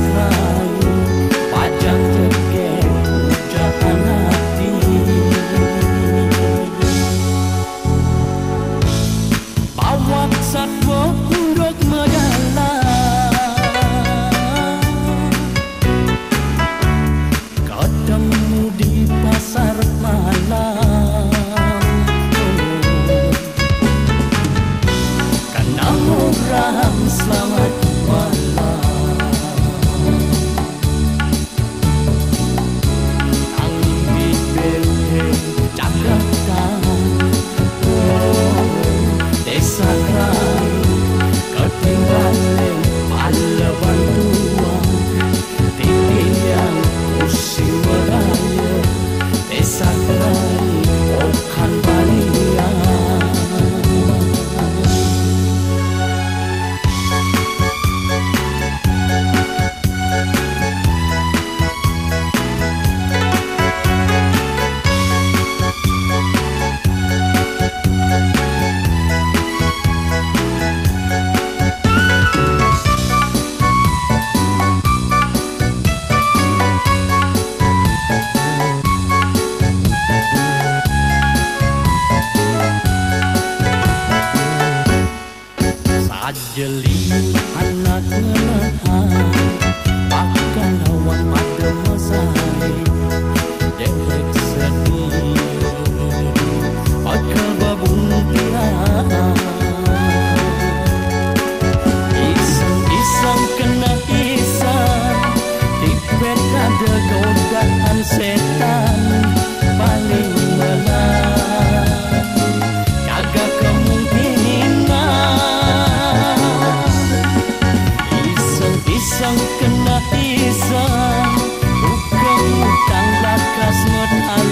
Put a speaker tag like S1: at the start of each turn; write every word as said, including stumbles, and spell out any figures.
S1: sakrai pajang tegek pujaan hati. Bawak satwa urut medalah, ketemu di pasar malam. Karena orang selamat malam, angin di benteng Jakarta, oh, desa Rai ketinggalan pada bantuan titik yang musim raya. Desa Rai bukan balian. Jeli anak ngenahan bahkan lawan pada masai dewek sedih bakal babung tiang iseng-iseng kena iseng tipet ada godaan setan paling melah jaga kemungkinan. Iseng kena iseng, bukan utang lakas medal.